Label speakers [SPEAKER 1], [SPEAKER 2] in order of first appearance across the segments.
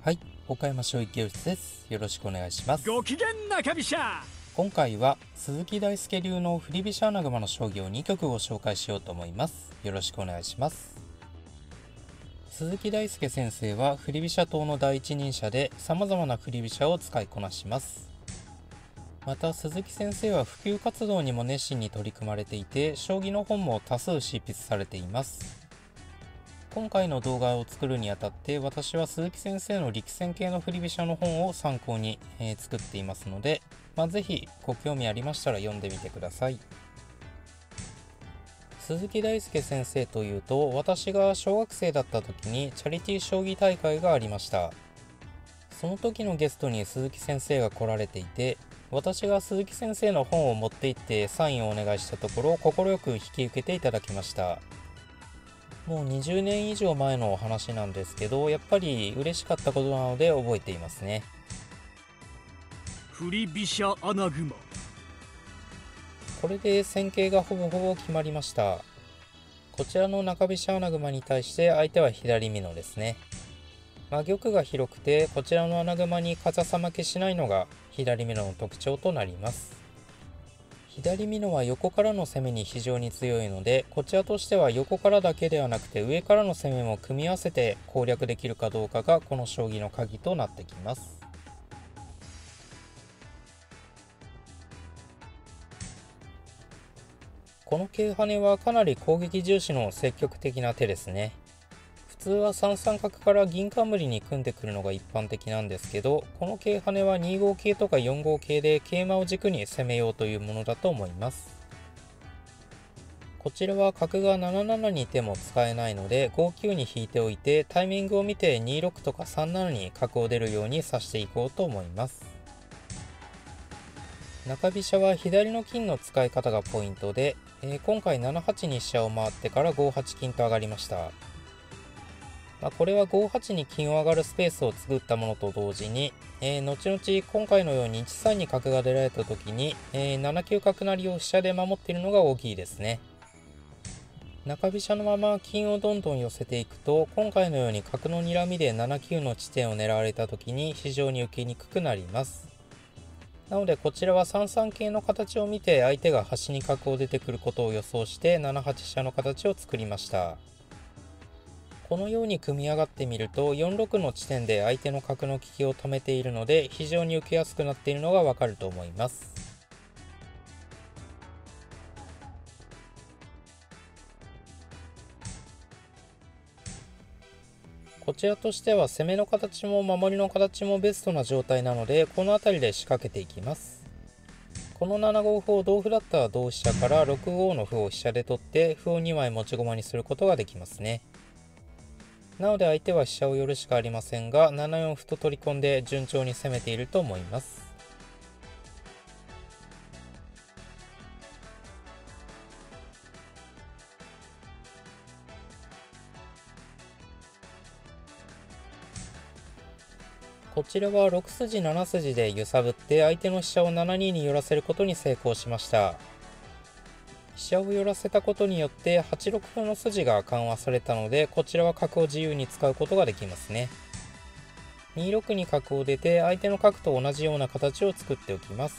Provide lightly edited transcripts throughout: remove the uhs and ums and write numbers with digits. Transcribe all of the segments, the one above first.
[SPEAKER 1] はい、岡山将棋教室です。よろしくお願いします。
[SPEAKER 2] ご機嫌中飛車。
[SPEAKER 1] 今回は鈴木大輔流の振り飛車穴熊の将棋を2局ご紹介しようと思います。よろしくお願いします。鈴木大輔先生は振り飛車党の第一人者で様々な振り飛車を使いこなします。また鈴木先生は普及活動にも熱心に取り組まれていて、将棋の本も多数執筆されています。今回の動画を作るにあたって私は鈴木先生の力戦系の振り飛車の本を参考に、作っていますので、ぜひご興味ありましたら読んでみてください。鈴木大輔先生というと、私が小学生だった時にチャリティー将棋大会がありました。その時のゲストに鈴木先生が来られていて、私が鈴木先生の本を持って行ってサインをお願いしたところ、快く引き受けていただきました。もう20年以上前のお話なんですけど、やっぱり嬉しかったことなので覚えていますね。
[SPEAKER 2] 振り飛車穴熊。
[SPEAKER 1] これで戦型がほぼほぼ決まりました。こちらの中飛車穴熊に対して相手は左美濃ですね。玉が広くて、こちらの穴熊に風さ負けしないのが左美濃の特徴となります。左美濃は横からの攻めに非常に強いので、こちらとしては横からだけではなくて上からの攻めも組み合わせて攻略できるかどうかがこの将棋の鍵となってきます。この桂跳ねはかなり攻撃重視の積極的な手ですね。普通は3三角から銀冠に組んでくるのが一般的なんですけど、この桂跳ねは2五桂とか4五桂で桂馬を軸に攻めようというものだと思います。こちらは角が7七にいても使えないので5九に引いておいて、タイミングを見て2六とか3七に角を出るように指していこうと思います。中飛車は左の金の使い方がポイントで、今回7八に飛車を回ってから5八金と上がりました。これは5八に金を上がるスペースを作ったものと同時に、後々今回のように1三に角が出られた時に、7九角成を飛車で守っているのが大きいですね。中飛車のまま金をどんどん寄せていくと、今回のように角の睨みで7九の地点を狙われた時に非常に受けにくくなります。なのでこちらは3三桂の形を見て相手が端に角を出てくることを予想して7八飛車の形を作りました。このように組み上がってみると4六の地点で相手の角の利きを止めているので非常に受けやすくなっているのがわかると思います。こちらとしては攻めの形も守りの形もベストな状態なので、この辺りで仕掛けていきます。この7五歩を同歩だったら同飛車から6五の歩を飛車で取って歩を2枚持ち駒にすることができますね。なので相手は飛車を寄るしかありませんが、7四歩と取り込んで順調に攻めていると思います。こちらは6筋7筋で揺さぶって相手の飛車を7二に寄らせることに成功しました。飛車を寄らせたことによって8六歩の筋が緩和されたので、こちらは角を自由に使うことができますね。2六に角を出て相手の角と同じような形を作っておきます。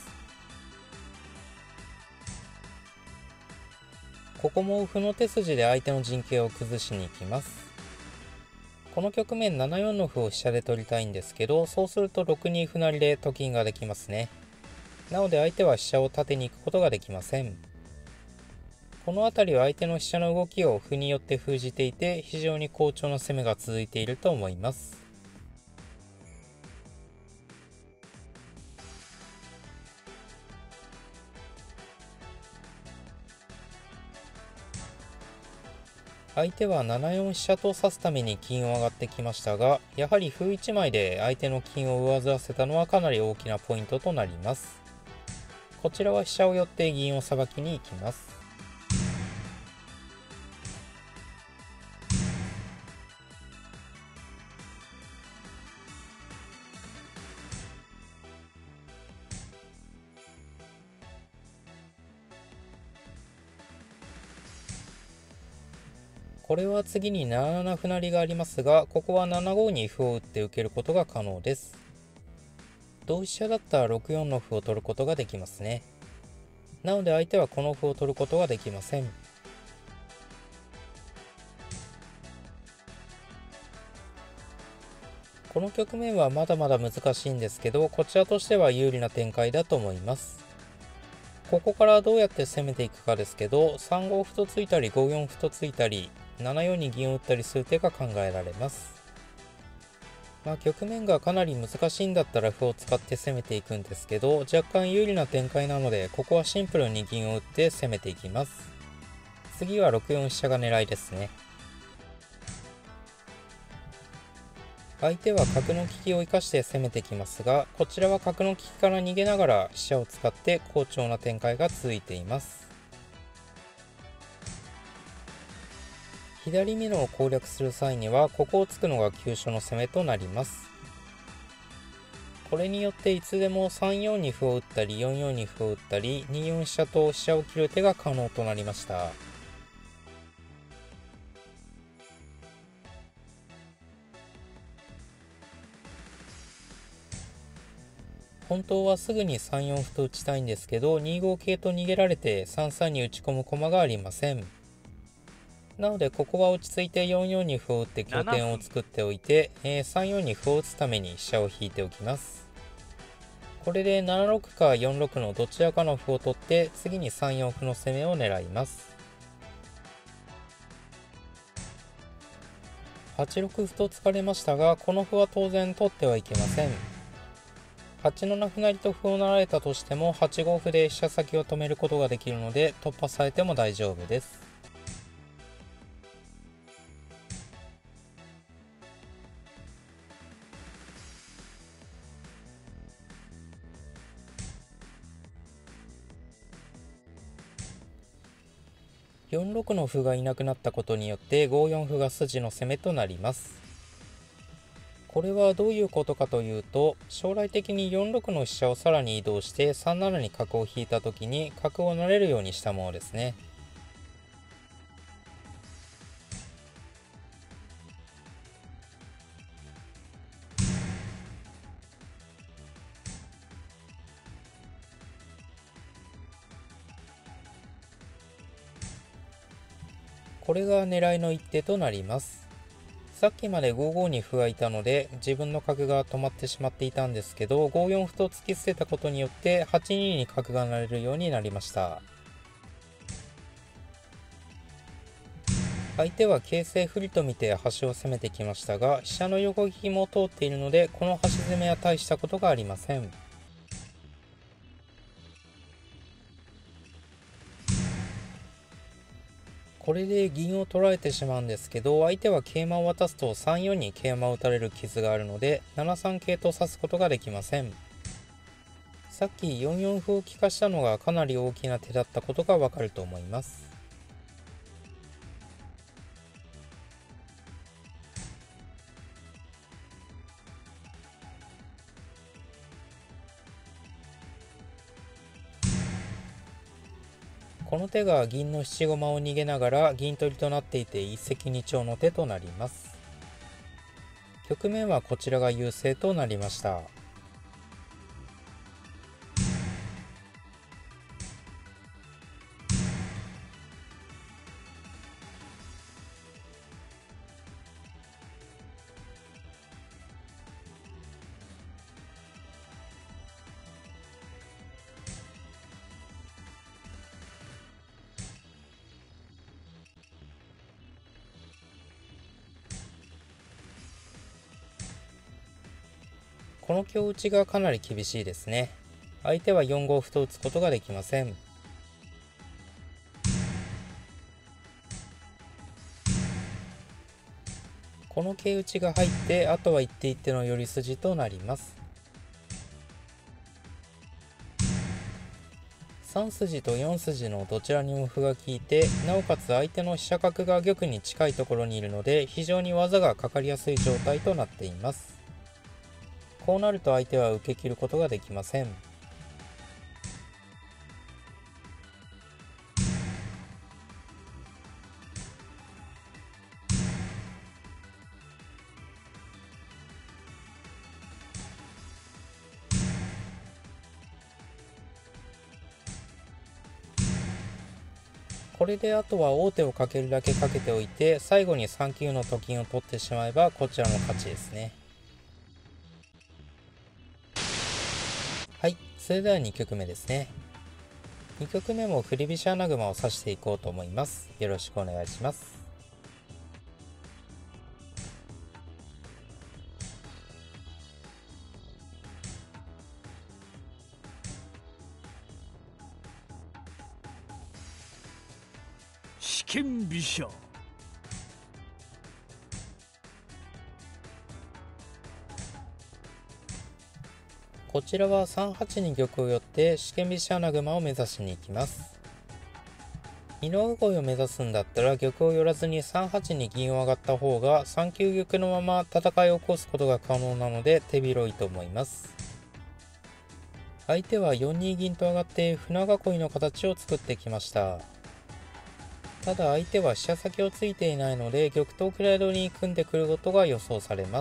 [SPEAKER 1] ここも歩の手筋で相手の陣形を崩しに行きます。この局面7四の歩を飛車で取りたいんですけど、そうすると6二歩成でと金ができますね。なので相手は飛車を立てに行くことができません。この辺りは相手の飛車の動きを歩によって封じていて、非常に好調な攻めが続いていると思います。相手は7四飛車と指すために金を上がってきましたが、やはり歩1枚で相手の金を上ずらせたのはかなり大きなポイントとなります。こちらは飛車を寄って銀をさばきに行きます。 これは次に7七歩成がありますが、ここは7五に歩を打って受けることが可能です。同飛車だったら6四の歩を取ることができますね。なので相手はこの歩を取ることができません。この局面はまだまだ難しいんですけど、こちらとしては有利な展開だと思います。ここからどうやって攻めていくかですけど、3五歩と突いたり5四歩と突いたり7四に銀を打ったりする手が考えられます。局面がかなり難しいんだったら歩を使って攻めていくんですけど、若干有利な展開なので、ここはシンプルに銀を打って攻めていきます。次は6四飛車が狙いですね。相手は角の利きを生かして攻めてきますが、こちらは角の利きから逃げながら飛車を使って好調な展開が続いています。左美濃を攻略する際には、ここを突くのが急所の攻めとなります。これによっていつでも3四に歩を打ったり4四に歩を打ったり2四飛車と飛車を切る手が可能となりました。本当はすぐに3四歩と打ちたいんですけど、2五桂と逃げられて3三に打ち込む駒がありません。なのでここは落ち着いて4四に歩を打って拠点を作っておいて、3四に歩を打つために飛車を引いておきます。これで7六か4六のどちらかの歩を取って次に3四歩の攻めを狙います。8六歩と突かれましたが、この歩は当然取ってはいけません。8七歩成と歩を成られたとしても8五歩で飛車先を止めることができるので突破されても大丈夫です。4六の歩がいなくなったことによって5四歩が筋の攻めとなります。これはどういうことかというと、将来的に4六の飛車をさらに移動して3七に角を引いた時に角を成れるようにしたものですね。これが狙いの一手となります。さっきまで5五に歩がいたので自分の角が止まってしまっていたんですけど、5四歩と突き捨てたことによって8二に角が成れるようになりました。相手は形勢不利と見て端を攻めてきましたが、飛車の横利きも通っているのでこの端攻めは大したことがありません。これで銀を取られてしまうんですけど、相手は桂馬を渡すと3四に桂馬を打たれる傷があるので7三桂と指すことができません。さっき4四歩を利かしたのがかなり大きな手だったことがわかると思います。この手が銀の七駒を逃げながら銀取りとなっていて一石二鳥の手となります。局面はこちらが優勢となりました。この香打ちがかなり厳しいですね。相手は4五歩と打つことができません。この桂打ちが入ってあとは一手一手の寄り筋となります。3筋と4筋のどちらにも歩が利いて、なおかつ相手の飛車角が玉に近いところにいるので非常に技がかかりやすい状態となっています。こうなると相手は受け切ることができません。 これであとは王手をかけるだけかけておいて、最後に3級のと金を取ってしまえばこちらの勝ちですね。はい、それでは2局目ですね。2局目も振り飛車穴熊を指していこうと思います。よろしくお願いします。
[SPEAKER 2] 四間飛車。
[SPEAKER 1] こちらは3八に玉を寄って四間飛車穴熊を目指しに行きます。二の囲いを目指すんだったら玉を寄らずに3八に銀を上がった方が3九玉のまま戦いを起こすことが可能なので手広いと思います。相手は4二銀と上がって船囲いの形を作ってきました。ただ相手は飛車先をついていないので玉頭位取りに組んでくることが予想されます。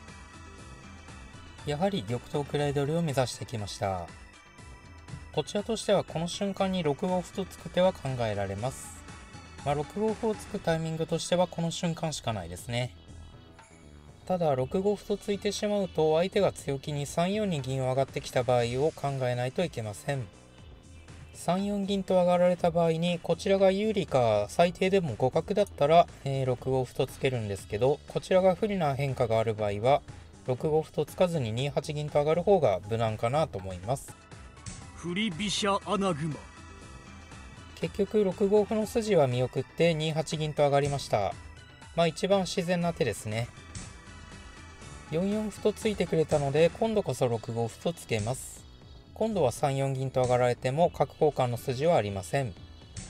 [SPEAKER 1] やはり玉頭位取りを目指してきました。こちらとしてはこの瞬間に6五歩と突く手は考えられます。6五歩を突くタイミングとしてはこの瞬間しかないですね。ただ6五歩と突いてしまうと相手が強気に3四に銀を上がってきた場合を考えないといけません。3四銀と上がられた場合にこちらが有利か最低でも互角だったら、6五歩とつけるんですけど、こちらが不利な変化がある場合は6五歩とつかずに2八銀と上がる方が無難かなと思います。
[SPEAKER 2] 振り飛車穴熊。
[SPEAKER 1] 結局6五歩の筋は見送って2八銀と上がりました。一番自然な手ですね。4四歩とついてくれたので今度こそ6五歩とつけます。今度は3四銀と上がられても角交換の筋はありません。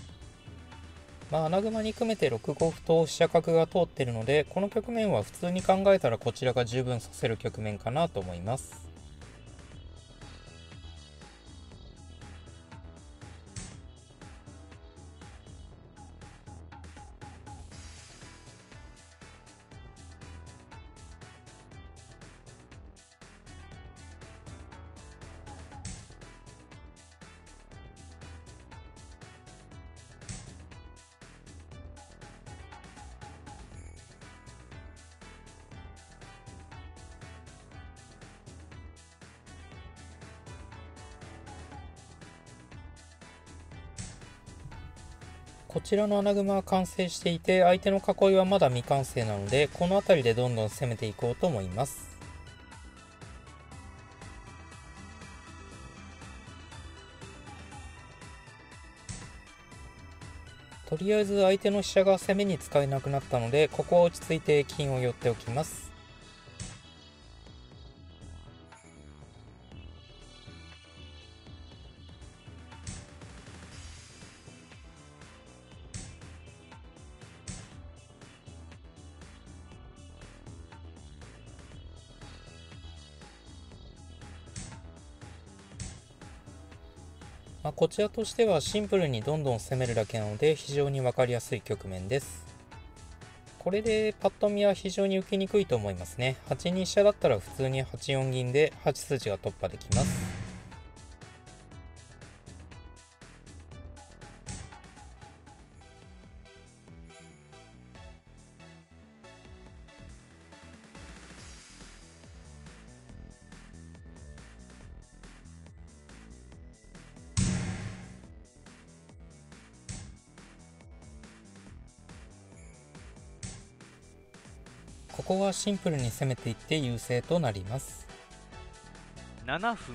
[SPEAKER 1] 穴熊に組めて6五歩と飛車角が通っているので、この局面は普通に考えたらこちらが十分指せる局面かなと思います。こちらの穴熊は完成していて相手の囲いはまだ未完成なので、この辺りでどんどん攻めていこうと思います。とりあえず相手の飛車が攻めに使えなくなったので、ここは落ち着いて金を寄っておきます。こちらとしてはシンプルにどんどん攻めるだけなので非常に分かりやすい局面です。これでパッと見は非常に受けにくいと思いますね。8二飛車だったら普通に8四銀で8筋が突破できます。ここはシンプルに攻めていって優勢となります。
[SPEAKER 3] 7分。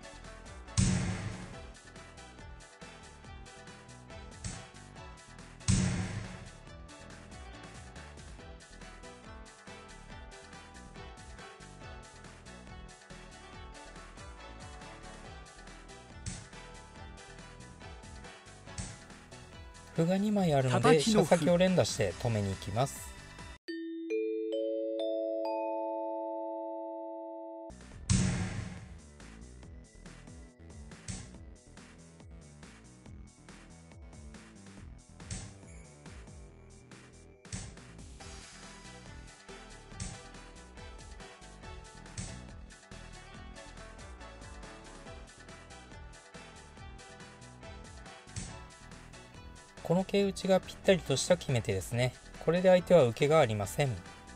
[SPEAKER 1] 歩が2枚あるので飛車先を連打して止めに行きます。 この桂打ちがぴったりとした決め手ですね。これで相手は受けがありません。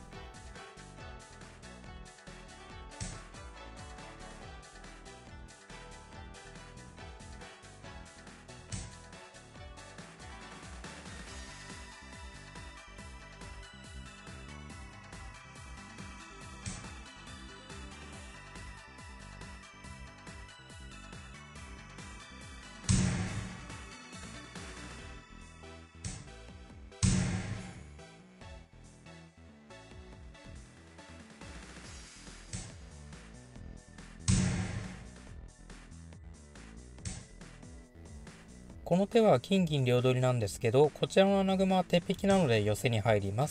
[SPEAKER 1] この手は金銀両取りなんですけど、こちらの穴熊は鉄壁なので寄せに入ります。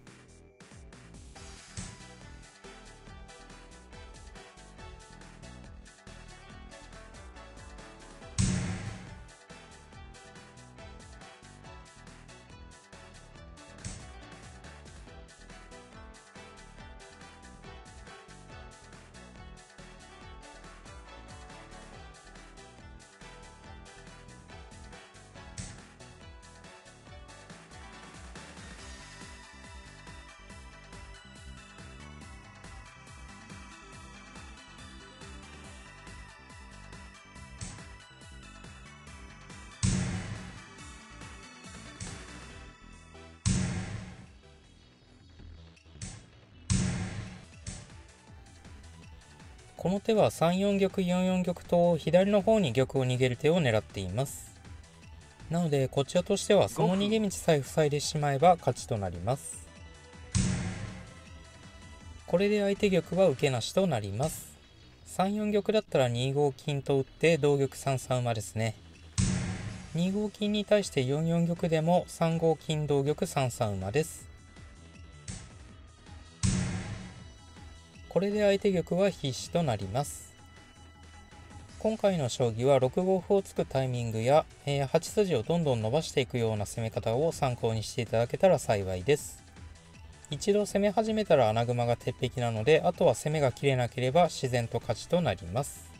[SPEAKER 1] この手は3四玉4四玉と左の方に玉を逃げる手を狙っています。なのでこちらとしてはその逃げ道さえ塞いでしまえば勝ちとなります。これで相手玉は受けなしとなります。3四玉だったら2五金と打って同玉3三馬ですね。2五金に対して4四玉でも3五金同玉3三馬です。これで相手玉は必至となります。今回の将棋は6五歩を突くタイミングや、8筋をどんどん伸ばしていくような攻め方を参考にしていただけたら幸いです。一度攻め始めたら穴熊が鉄壁なので、あとは攻めが切れなければ自然と勝ちとなります。